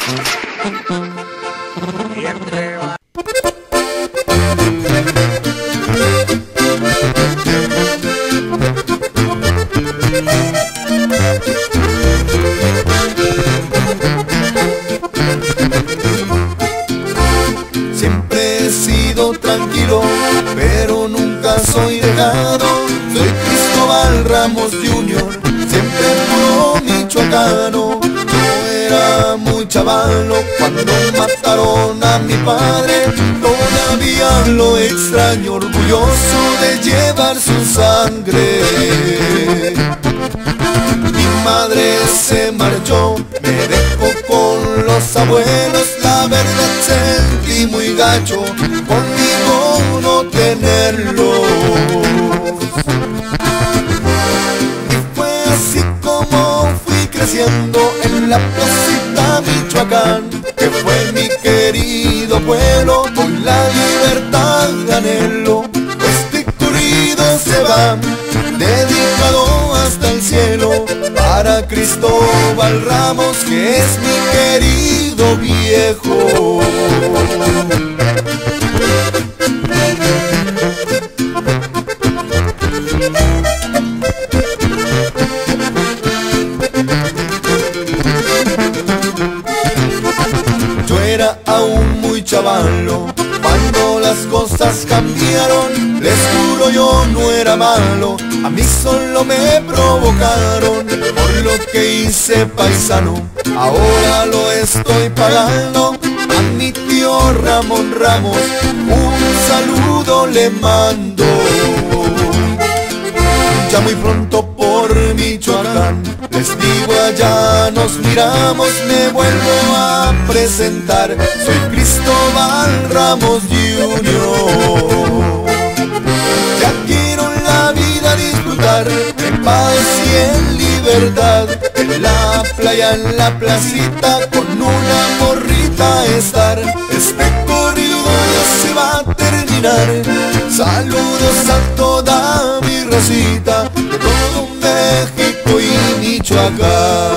Siempre he sido tranquilo, pero nunca soy dejado. Soy Cristóbal Ramos Jr., siempre puro michoacano. Yo era muy chavalo cuando mataron a mi padre. Todavía lo extraño, orgulloso de llevar su sangre. Mi madre se marchó, me dejó con los abuelos. La verdad sentí muy gacho conmigo no tenerlos. Y fue así como fui creciendo en la placita Michoacán, que fue mi querido pueblo, con la libertad anhelo. Este corrido se va dedicado hasta el cielo para Cristóbal Ramos, que es mi querido viejo. Yo era aún muy chavalo cuando las cosas cambiaron. Les juro yo no era malo, a mí solo me provocaron. Por lo que hice paisano, ahora lo estoy pagando. A mi tío Ramón Ramos un saludo le mando. Ya muy pronto por Michoacán, les digo allá nos miramos. Me vuelvo a presentar, soy Cristóbal Ramos Jr. Ya quiero la vida disfrutar en paz y en libertad, en la playa, en la placita, con una morrita estar. Este corrido ya se va a terminar. Saludos a toda mi racita de todo México y Michoacán.